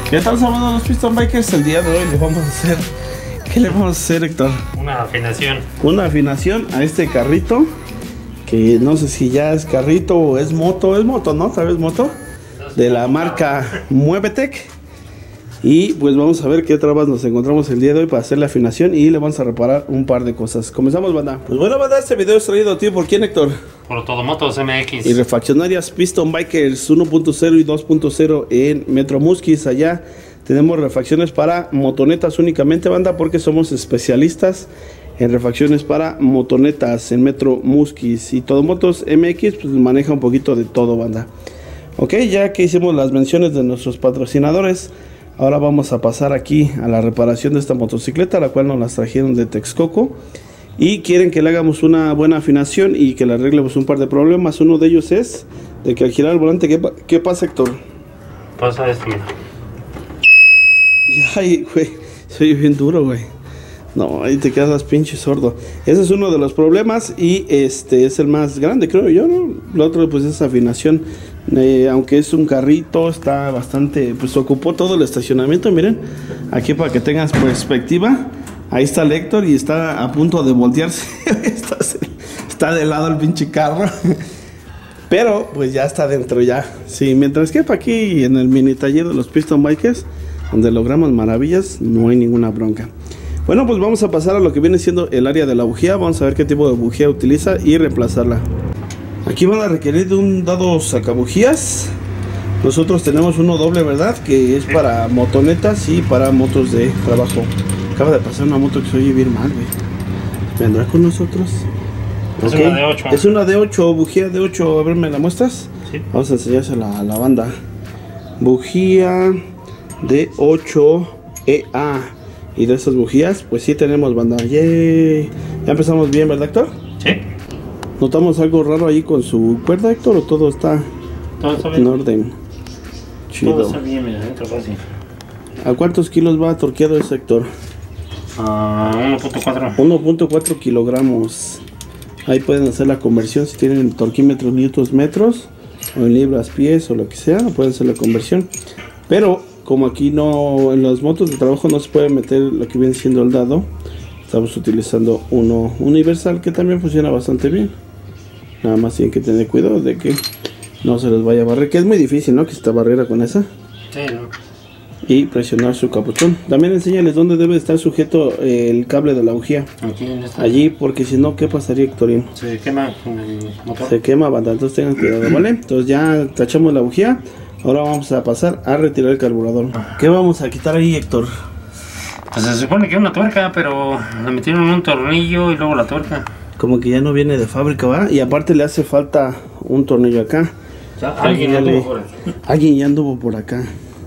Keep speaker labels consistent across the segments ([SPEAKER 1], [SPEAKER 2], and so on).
[SPEAKER 1] ¿Qué tal, sábado los Piston Bikers? El día de hoy le vamos a hacer... ¿Qué le vamos a hacer, Héctor?
[SPEAKER 2] Una afinación.
[SPEAKER 1] Una afinación a este carrito. Que no sé si ya es carrito o es moto. Es moto, ¿no? ¿Sabes moto? De la marca Muevetec. Y pues vamos a ver qué trabas nos encontramos el día de hoy para hacer la afinación y le vamos a reparar un par de cosas. Comenzamos, banda. Pues bueno, banda, este video es traído a ti por quién, Héctor.
[SPEAKER 2] Por Todomotos MX.
[SPEAKER 1] Y refaccionarias Piston Bikers 1.0 y 2.0 en Metro Musquis. Allá tenemos refacciones para motonetas únicamente, banda, porque somos especialistas en refacciones para motonetas en Metro Musquis. Y Todomotos MX pues maneja un poquito de todo, banda. Ok, ya que hicimos las menciones de nuestros patrocinadores, ahora vamos a pasar aquí a la reparación de esta motocicleta, la cual nos las trajeron de Texcoco. Y quieren que le hagamos una buena afinación y que le arreglemos un par de problemas. Uno de ellos es de que al girar el volante, ¿qué pasa, Héctor?
[SPEAKER 2] Pasa esto, mira.
[SPEAKER 1] Ay, güey, soy bien duro, güey. No, ahí te quedas pinche sordo. Ese es uno de los problemas y este es el más grande, creo yo, ¿no? Lo otro pues es afinación. Aunque es un carrito, está bastante, pues ocupó todo el estacionamiento, miren. Aquí para que tengas perspectiva, ahí está el Héctor y está a punto de voltearse. Está de lado el pinche carro. Pero pues ya está dentro ya. Sí, mientras que para aquí en el mini taller de los Piston Bikers, donde logramos maravillas, no hay ninguna bronca. Bueno, pues vamos a pasar a lo que viene siendo el área de la bujía. Vamos a ver qué tipo de bujía utiliza y reemplazarla. Aquí van a requerir de un dado sacabujías. Nosotros tenemos uno doble, ¿verdad? Que es para motonetas y para motos de trabajo. Acaba de pasar una moto que se oye bien mal, güey. ¿Vendrá con nosotros?
[SPEAKER 2] Es
[SPEAKER 1] Okay.
[SPEAKER 2] una de 8.
[SPEAKER 1] Es una de 8, bujía de 8. A ver, ¿me la muestras?
[SPEAKER 2] Sí.
[SPEAKER 1] Vamos a enseñársela a la banda. Bujía de 8 EA. Y de estas bujías, pues sí tenemos, banda. ¡Yay! Ya empezamos bien, ¿verdad, Héctor?
[SPEAKER 2] Sí.
[SPEAKER 1] ¿Notamos algo raro ahí con su cuerda, Héctor? ¿O todo está en orden? Chido.
[SPEAKER 2] Todo está bien, mira, dentro fácil.
[SPEAKER 1] ¿A cuántos kilos va torqueado ese, Héctor?
[SPEAKER 2] A 1.4.
[SPEAKER 1] 1.4 kilogramos. Ahí pueden hacer la conversión si tienen torquímetros, newtons, metros, o en libras, pies, o lo que sea. Pueden hacer la conversión. Pero como aquí no, en las motos de trabajo no se puede meter lo que viene siendo el dado, estamos utilizando uno universal que también funciona bastante bien. Nada más tienen que tener cuidado de que no se les vaya a barrer, que es muy difícil, ¿no? Que esta barrera con esa.
[SPEAKER 2] Sí, ¿no?
[SPEAKER 1] Y presionar su capuchón. También enséñales dónde debe estar sujeto el cable de la bujía.
[SPEAKER 2] Aquí en esta.
[SPEAKER 1] Allí, porque si no, ¿qué pasaría, Héctorín?
[SPEAKER 2] Se quema con el motor.
[SPEAKER 1] Se quema, banda, entonces tengan cuidado, ¿vale? Entonces ya tachamos la bujía. Ahora vamos a pasar a retirar el carburador. ¿Qué vamos a quitar ahí, Héctor?
[SPEAKER 2] Pues se supone que es una tuerca, pero le metieron un tornillo y luego la tuerca.
[SPEAKER 1] Como que ya no viene de fábrica, ¿va? Y aparte le hace falta un tornillo acá.
[SPEAKER 2] Ya, alguien anduvo por aquí.
[SPEAKER 1] Alguien ya anduvo por acá.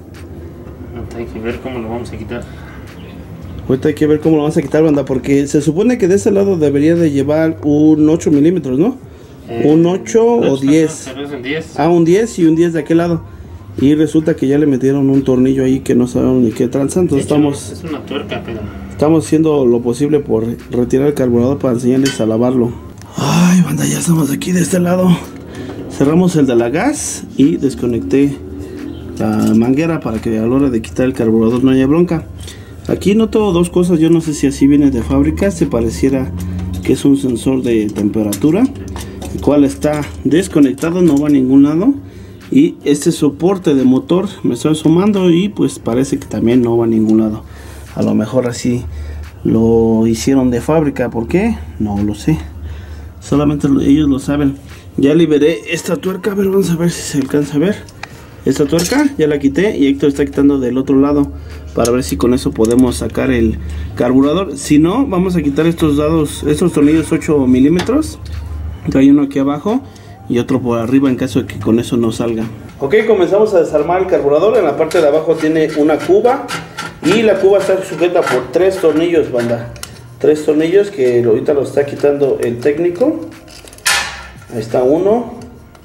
[SPEAKER 2] Hay que ver cómo lo vamos a quitar.
[SPEAKER 1] Ahorita hay que ver cómo lo vamos a quitar, banda, porque se supone que de ese lado debería de llevar un 8 milímetros, ¿no? Un 8 o 10.
[SPEAKER 2] Un 10.
[SPEAKER 1] Ah, un 10 y un 10 de aquel lado. Y resulta que ya le metieron un tornillo ahí que no sabemos ni qué tranza. Entonces
[SPEAKER 2] Es una tuerca, pero
[SPEAKER 1] estamos haciendo lo posible por retirar el carburador para enseñarles a lavarlo. Ay, banda, ya estamos aquí de este lado. Cerramos el de la gas y desconecté la manguera para que a la hora de quitar el carburador no haya bronca. Aquí noto dos cosas. Yo no sé si así viene de fábrica. Se pareciera que es un sensor de temperatura, el cual está desconectado, no va a ningún lado. Y este soporte de motor me estoy asomando y pues parece que también no va a ningún lado. A lo mejor así lo hicieron de fábrica. ¿Por qué? No lo sé. Solamente ellos lo saben. Ya liberé esta tuerca. A ver, vamos a ver si se alcanza a ver. Esta tuerca ya la quité y Héctor está quitando del otro lado para ver si con eso podemos sacar el carburador. Si no, vamos a quitar estos tornillos 8 milímetros. Hay uno aquí abajo y otro por arriba en caso de que con eso no salga. Ok, comenzamos a desarmar el carburador. En la parte de abajo tiene una cuba y la cuba está sujeta por 3 tornillos, banda. 3 tornillos que ahorita los está quitando el técnico. Ahí está uno.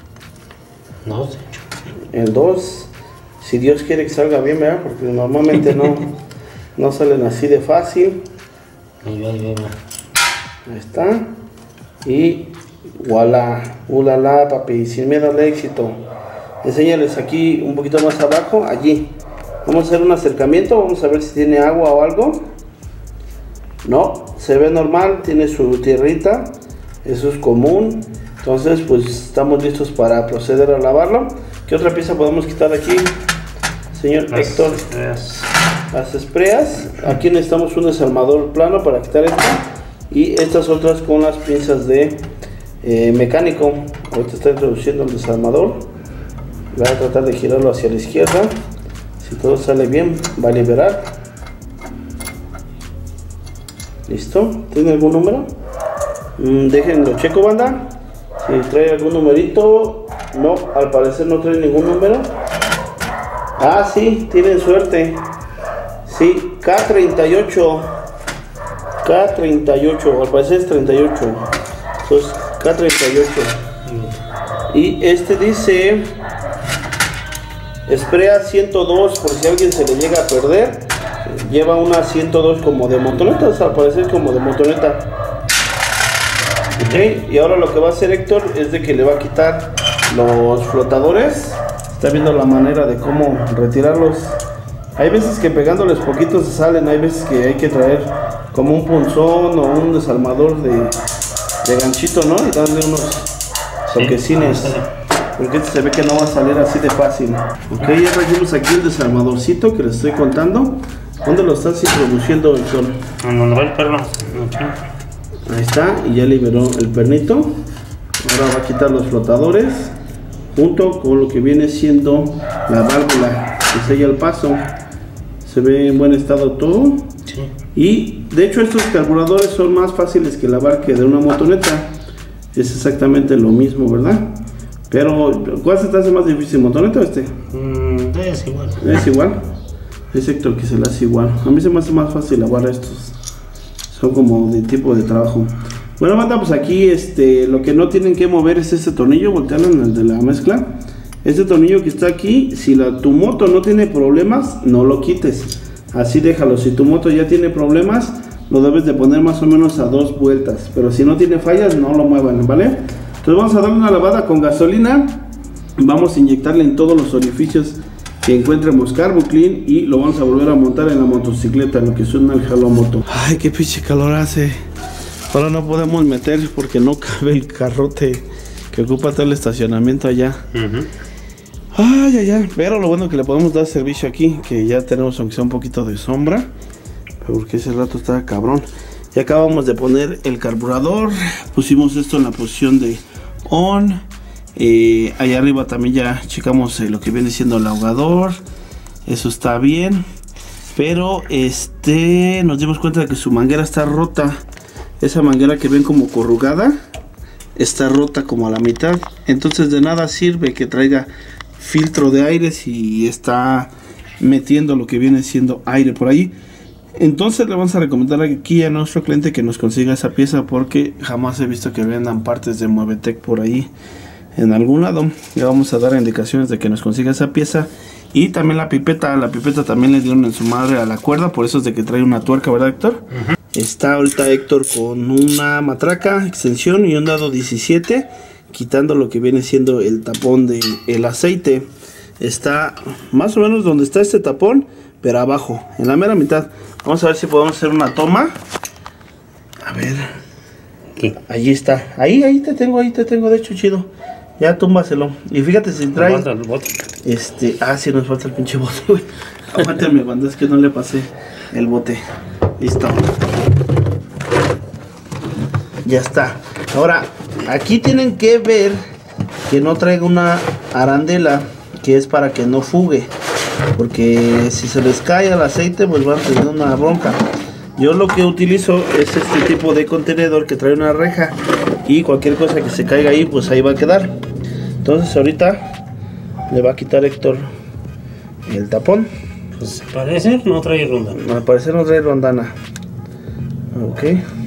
[SPEAKER 2] no sé.
[SPEAKER 1] El 2, si Dios quiere que salga bien, ¿verdad? Porque normalmente no salen así de fácil.
[SPEAKER 2] Ahí va.
[SPEAKER 1] Ahí está. Y voilà, papi, sin miedo al éxito. Enséñales aquí un poquito más abajo, allí. Vamos a hacer un acercamiento, vamos a ver si tiene agua o algo. No, se ve normal, tiene su tierrita, eso es común. Entonces pues estamos listos para proceder a lavarlo. ¿Qué otra pieza podemos quitar aquí, señor Héctor? Las espreas. Aquí necesitamos un desarmador plano para quitar esto. Y estas otras con las pinzas de mecánico. Ahorita está introduciendo el desarmador. Voy a tratar de girarlo hacia la izquierda. Si todo sale bien, va a liberar. Listo. ¿Tiene algún número? Déjenlo checo, banda. Si trae algún numerito. No, al parecer no trae ningún número. Ah, sí, tienen suerte. Sí, K38. K38, al parecer es 38. Entonces, K38. Y este dice Sprea 102, por si a alguien se le llega a perder. Lleva una 102 como de motoneta, al parecer como de motoneta. Ok, y ahora lo que va a hacer Héctor es de que le va a quitar los flotadores. Está viendo la manera de cómo retirarlos. Hay veces que pegándoles poquitos se salen, hay veces que hay que traer como un punzón o un desarmador de ganchito, ¿no? Y darle unos toquecines. Porque este se ve que no va a salir así de fácil. Ok, ya trajimos aquí el desarmadorcito que les estoy contando. ¿Dónde lo estás introduciendo, Héctor?
[SPEAKER 2] ¿Dónde va el perno?
[SPEAKER 1] Ahí está, y ya liberó el pernito. Ahora va a quitar los flotadores junto con lo que viene siendo la válvula que sella el paso. Se ve en buen estado todo.
[SPEAKER 2] Sí.
[SPEAKER 1] Y de hecho estos carburadores son más fáciles que lavar que de una motoneta. Es exactamente lo mismo, ¿verdad? Pero ¿cuál se te hace más difícil, motoneta o este?
[SPEAKER 2] Es igual.
[SPEAKER 1] Es igual. Es Héctor que se le hace igual. A mí se me hace más fácil lavar estos. Son como de tipo de trabajo. Bueno, banda, pues aquí lo que no tienen que mover es este tornillo. Voltearlo en el de la mezcla. Este tornillo que está aquí, si tu moto no tiene problemas, no lo quites. Así déjalo. Si tu moto ya tiene problemas, lo debes de poner más o menos a 2 vueltas. Pero si no tiene fallas, no lo muevan, ¿vale? Entonces vamos a darle una lavada con gasolina. Vamos a inyectarle en todos los orificios que encontremos Carboclean y lo vamos a volver a montar en la motocicleta, lo que suena el jalomoto. Ay, qué pinche calor hace. Ahora no podemos meter porque no cabe el carrote que ocupa todo el estacionamiento allá. Ay, ay, ay. Pero lo bueno que le podemos dar servicio aquí, que ya tenemos aunque sea un poquito de sombra, porque ese rato estaba cabrón. Ya acabamos de poner el carburador, pusimos esto en la posición de on. Allá arriba también ya checamos lo que viene siendo el ahogador. Eso está bien. Pero nos dimos cuenta de que su manguera está rota. Esa manguera que ven como corrugada está rota como a la mitad. Entonces de nada sirve que traiga filtro de aire si está metiendo lo que viene siendo aire por ahí. Entonces le vamos a recomendar aquí a nuestro cliente que nos consiga esa pieza, porque jamás he visto que vendan partes de Muevetec por ahí en algún lado. Le vamos a dar indicaciones de que nos consiga esa pieza. Y también la pipeta también le dieron en su madre a la cuerda, por eso es de que trae una tuerca, ¿verdad, Héctor? Está ahorita Héctor con una matraca, extensión y un dado 17, quitando lo que viene siendo el tapón del aceite. Está más o menos donde está este tapón, pero abajo, en la mera mitad. Vamos a ver si podemos hacer una toma. A ver.
[SPEAKER 2] ¿Qué?
[SPEAKER 1] Ahí está. Ahí te tengo, de hecho, chido. Ya túmbaselo. Y fíjate si trae.
[SPEAKER 2] Nos falta el bote.
[SPEAKER 1] Sí, nos falta el pinche bote, güey. Aguántame, banda, es que no le pasé el bote. Listo. Ya está. Ahora, aquí tienen que ver que no traiga una arandela, que es para que no fugue. Porque si se les cae el aceite, pues van a tener una bronca. Yo lo que utilizo es este tipo de contenedor que trae una reja, y cualquier cosa que se caiga ahí, pues ahí va a quedar. Entonces ahorita le va a quitar Héctor el tapón.
[SPEAKER 2] Pues parece no trae rondana.
[SPEAKER 1] Al parecer no trae rondana. Ok.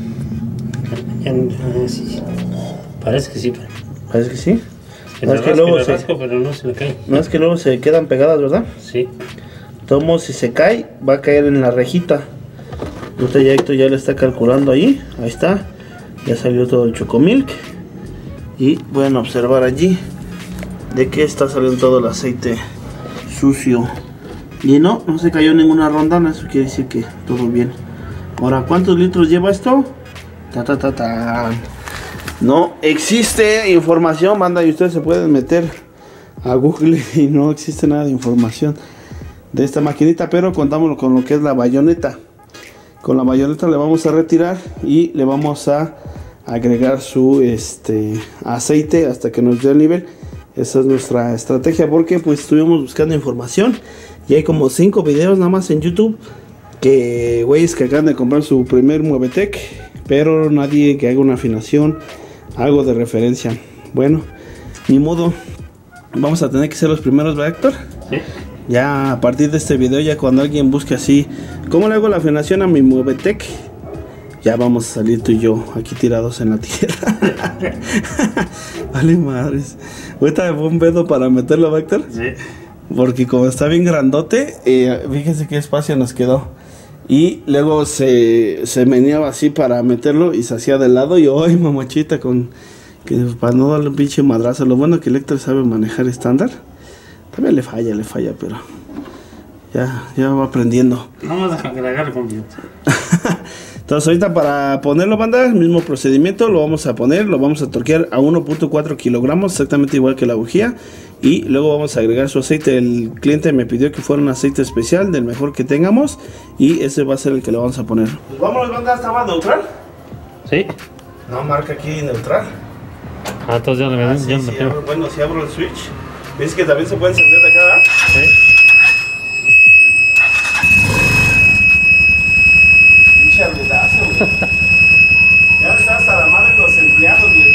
[SPEAKER 2] Sí. Parece que sí.
[SPEAKER 1] Parece que sí.
[SPEAKER 2] No es que luego pero no se le cae.
[SPEAKER 1] No es que luego se quedan pegadas, ¿verdad?
[SPEAKER 2] Sí.
[SPEAKER 1] Tomo, si se cae, va a caer en la rejita. Ahorita ya Héctor ya le está calculando ahí. Ahí está. Ya salió todo el chocomilk. Y pueden observar allí de que está saliendo todo el aceite sucio Y no se cayó ninguna rondana, eso quiere decir que todo bien. Ahora, ¿cuántos litros lleva esto? No existe información, banda, y ustedes se pueden meter a Google y no existe nada de información de esta maquinita, pero contamos con lo que es la bayoneta. Con la bayoneta le vamos a retirar y le vamos a agregar su aceite hasta que nos dé el nivel. Esa es nuestra estrategia, porque pues estuvimos buscando información y hay como 5 videos nada más en YouTube que güeyes que acaban de comprar su primer Muevetec, pero nadie que haga una afinación, algo de referencia. Bueno, ni modo, vamos a tener que ser los primeros, ¿verdad, Héctor?
[SPEAKER 2] Sí.
[SPEAKER 1] Ya a partir de este video, ya cuando alguien busque así, ¿cómo le hago la afinación a mi Muevetec? Ya vamos a salir tú y yo aquí tirados en la tierra. Vale madres. Ahorita me fue un pedo para meterlo, Héctor.
[SPEAKER 2] Sí.
[SPEAKER 1] Porque como está bien grandote, fíjense qué espacio nos quedó. Y luego se meneaba así para meterlo y se hacía de lado. Y ¡ay, mamachita! Para no darle un pinche madrazo. Lo bueno que el Héctor sabe manejar estándar. También le falla, pero ya va aprendiendo.
[SPEAKER 2] Vamos a agregarle confianza.
[SPEAKER 1] Entonces ahorita para ponerlo, banda, el mismo procedimiento, lo vamos a poner, lo vamos a torquear a 1.4 kilogramos, exactamente igual que la bujía. Y luego vamos a agregar su aceite. El cliente me pidió que fuera un aceite especial, del mejor que tengamos, y ese va a ser el que le vamos a poner. Pues vámonos, banda, ¿estaba neutral?
[SPEAKER 2] Sí.
[SPEAKER 1] No, marca aquí neutral.
[SPEAKER 2] Ah, entonces ya le ven,
[SPEAKER 1] Sí,
[SPEAKER 2] ya
[SPEAKER 1] sí,
[SPEAKER 2] le metemos.
[SPEAKER 1] bueno, si abro el switch, ves que también se puede encender de acá, ¿verdad?
[SPEAKER 2] Sí.
[SPEAKER 1] Pinche ruidazo, güey. Ya está hasta la madre los empleados, güey.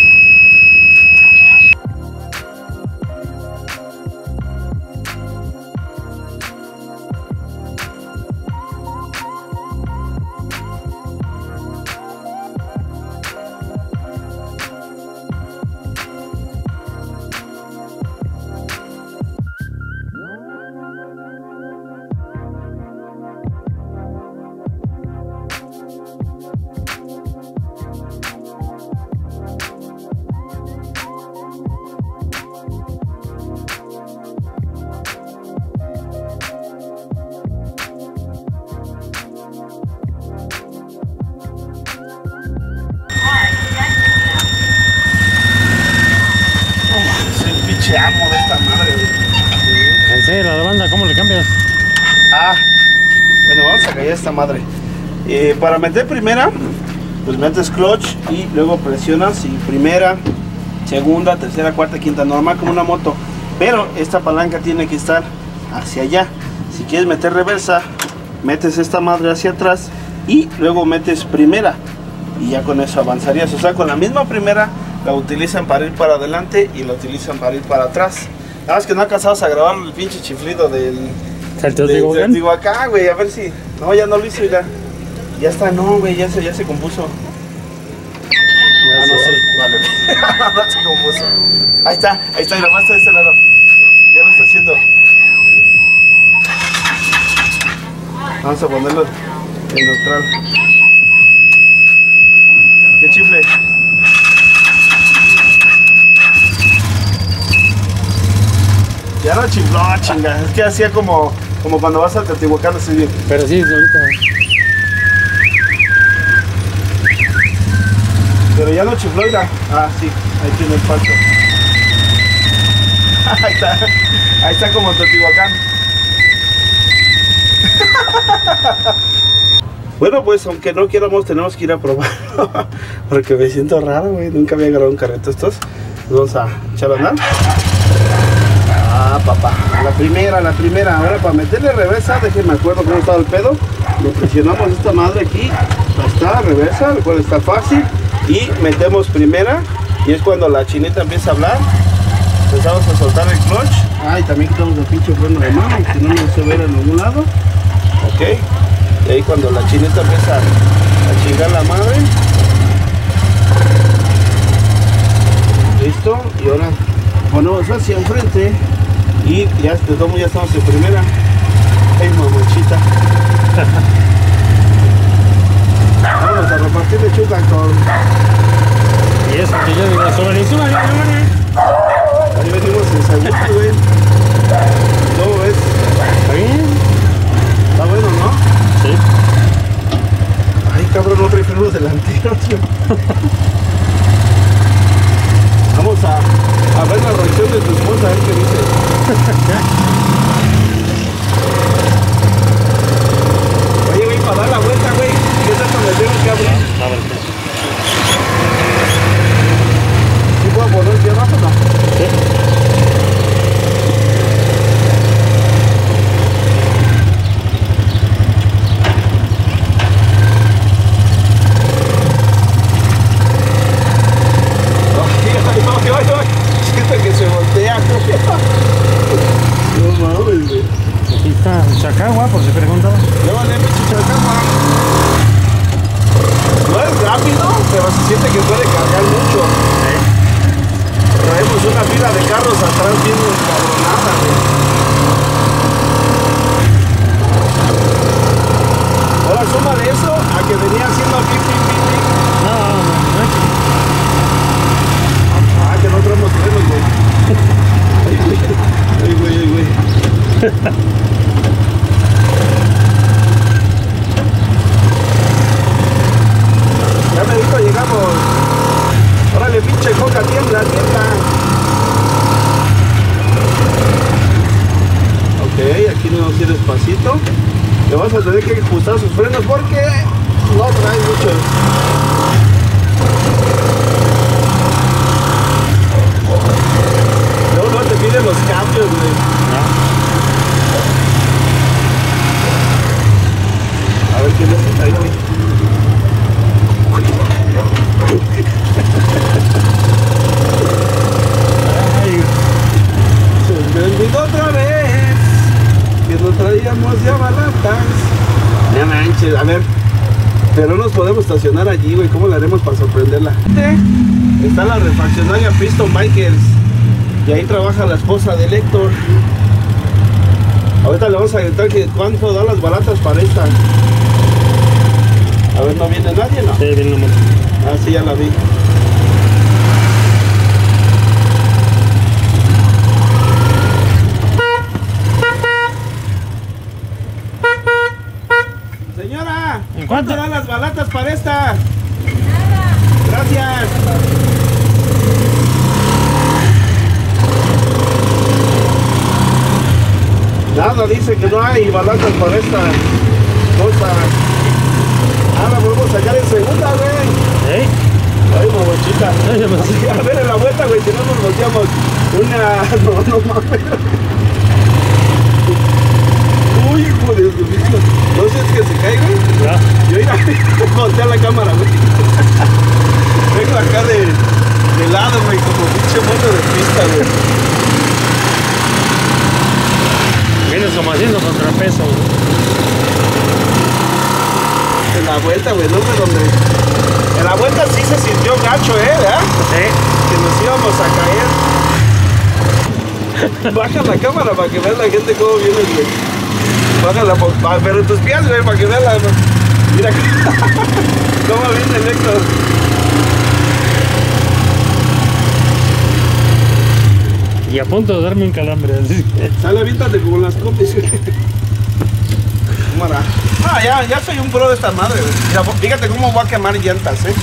[SPEAKER 1] Amo de esta madre, güey.
[SPEAKER 2] En serio, la banda, ¿cómo le cambias?
[SPEAKER 1] Bueno, vamos a callar esta madre. Para meter primera, pues metes clutch y luego presionas y primera, segunda, tercera, cuarta, quinta, normal como una moto. Pero esta palanca tiene que estar hacia allá. Si quieres meter reversa, metes esta madre hacia atrás y luego metes primera. Y ya con eso avanzarías. O sea, con la misma primera la utilizan para ir para adelante y la utilizan para ir para atrás. Nada más que no alcanzamos a grabar el pinche chiflido del Teotihuacán, güey. A ver si... No, ya no lo hizo, ya está, no, güey, ya se compuso. No sé, vale. No se compuso. Ahí está, y nomás está de este lado. Ya lo está haciendo. Vamos a ponerlo en neutral. ¿Qué chifle? Ya no chifló, chinga. Es que hacía como cuando vas al Teotihuacán, así bien.
[SPEAKER 2] Pero sí, ahorita.
[SPEAKER 1] Pero ya no chifló, mira. Ah, sí, ahí tiene el falso. Ahí está como en Teotihuacán. Bueno, pues aunque no quieramos, tenemos que ir a probarlo. Porque me siento raro, güey. Nunca había agarrado un carrito estos. Vamos a echar a andar. Ah, papá. La primera. Ahora para meterle reversa, déjenme acuerdo cómo estaba el pedo. Le presionamos esta madre aquí. Ahí está, reversa, el cual está fácil. Y metemos primera. Y es cuando la chinita empieza a hablar. Empezamos a soltar el clutch. Ah, y también quitamos el pinche freno de mano, que no nos se ve en ningún lado. Ok. Y ahí cuando la chinita empieza a chingar la madre. Listo. Y ahora ponemos hacia enfrente. Y ya estamos en primera. Ay, mamochita. Vamos a repartir lechuga con...
[SPEAKER 2] Y eso que yo digo, sobre el suba,
[SPEAKER 1] Ahí venimos en segundo, güey. ¿Cómo ves?
[SPEAKER 2] ¿Está bien?
[SPEAKER 1] que se voltea. No mames, güey.
[SPEAKER 2] Aquí está el Chacagua, por si preguntaba.
[SPEAKER 1] Llévale, pinche Chacagua. No es rápido, pero se siente que puede cargar mucho. Traemos una fila de carros atrás bien encabronada, güey. Ahora súmale eso a que venía haciendo pip, pip, pip, pip.
[SPEAKER 2] No.
[SPEAKER 1] Ah, que no traemos frenos, güey. Ay, güey. Ya me dijo, llegamos. Órale, pinche coca, tiembla. Ok, aquí nos vamos a ir despacito. Le vas a tener que ajustar sus frenos porque no trae mucho. Luego no te piden los cambios, güey. A ver quién es ahí, güey. Se me olvidó otra vez que nos traíamos ya balatas. No manches, a ver. Pero no nos podemos estacionar allí, güey. ¿Cómo le haremos para sorprenderla? Está la refaccionaria Piston Bikers. Y ahí trabaja la esposa de Héctor. Ahorita le vamos a gritar que cuánto da las balatas para esta. A ver, ¿no viene nadie? No.
[SPEAKER 2] Sí, viene una moto.
[SPEAKER 1] Ah, sí, ya la vi. Señora,
[SPEAKER 2] ¿en
[SPEAKER 1] ¿cuánto
[SPEAKER 2] cuánto?
[SPEAKER 1] dan las balatas para esta? Gracias. Nada, dice que no hay balatas para esta cosa. Ahora podemos sacar en segunda, güey.
[SPEAKER 2] ¿Eh?
[SPEAKER 1] Ay, mochita.
[SPEAKER 2] Ay, ya me sé.
[SPEAKER 1] A ver en la vuelta, güey, si no nos volteamos. No mames. Uy, hijo de su vida. No sé, es que se cae, güey.
[SPEAKER 2] Ya.
[SPEAKER 1] Yo iba a voltear la cámara, güey. Vengo acá de lado, güey, como pinche moto de pista, güey.
[SPEAKER 2] Vienes como haciendo contrapeso.
[SPEAKER 1] En la vuelta, güey, no sé dónde. En la vuelta sí se sintió gacho, ¿verdad?
[SPEAKER 2] Sí.
[SPEAKER 1] Que nos íbamos a caer. Baja la cámara para que vean la gente cómo viene, güey. Bájala, pero tus pies, güey, para que vean la... Mira cómo viene el Héctor.
[SPEAKER 2] Y a punto de darme un calambre. Así que...
[SPEAKER 1] Sale, aviéntate como las copias. Cámara. Ah, ya soy un pro de esta madre, güey. Mira, fíjate cómo voy a quemar llantas, ¿eh?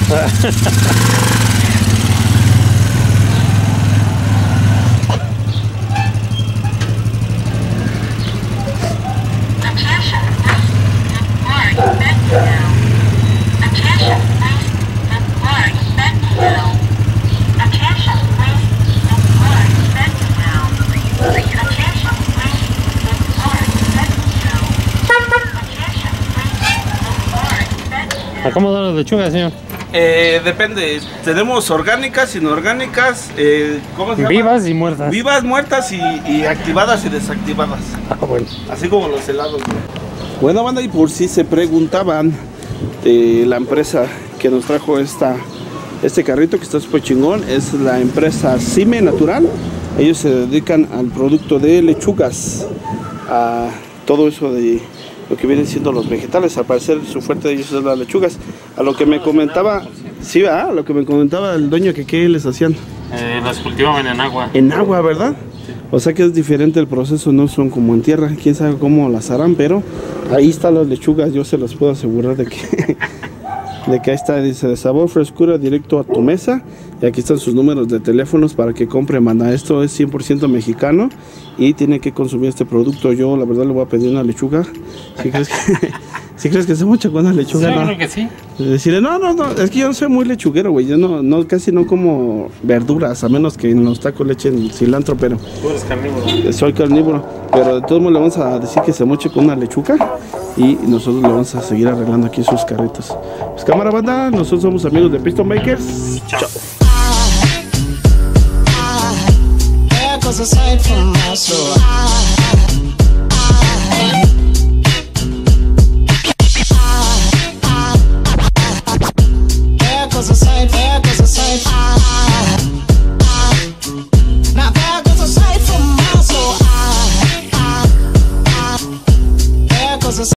[SPEAKER 2] ¿A cómo da la lechuga, señor?
[SPEAKER 1] Depende. Tenemos orgánicas, inorgánicas, ¿cómo se llama?
[SPEAKER 2] Vivas y muertas.
[SPEAKER 1] Vivas, muertas y activadas y desactivadas.
[SPEAKER 2] Ah, bueno.
[SPEAKER 1] Así como los helados, güey. Bueno, banda, y por si se preguntaban de la empresa que nos trajo este carrito que está súper chingón, es la empresa Cime Natural. Ellos se dedican al producto de lechugas, a todo eso de lo que vienen siendo los vegetales. Al parecer su fuerte de ellos es las lechugas. A lo que me comentaba, sí, ¿verdad? A lo que me comentaba el dueño que qué les hacían.
[SPEAKER 2] Las cultivaban en agua.
[SPEAKER 1] En agua, ¿verdad? O sea que es diferente el proceso, no son como en tierra. Quién sabe cómo las harán, pero ahí están las lechugas. Yo se los puedo asegurar de que ahí está, dice, de sabor, frescura, directo a tu mesa. Y aquí están sus números de teléfonos para que compre, manda. Esto es 100% mexicano y tiene que consumir este producto. Yo la verdad le voy a pedir una lechuga. ¿Sí crees que se mucha con una lechuga?
[SPEAKER 2] Sí,
[SPEAKER 1] no.
[SPEAKER 2] creo que sí.
[SPEAKER 1] Decirle, no, es que yo no soy muy lechuguero, güey. Yo casi no como verduras, a menos que en los tacos le echen cilantro, pero
[SPEAKER 2] Tú eres carnívoro.
[SPEAKER 1] soy carnívoro. Pero de todos modos le vamos a decir que se moche con una lechuga y nosotros le vamos a seguir arreglando aquí sus carritos. Pues cámara, banda, nosotros somos amigos de Piston Bikers. Chao.
[SPEAKER 3] 'cause aside from us, so I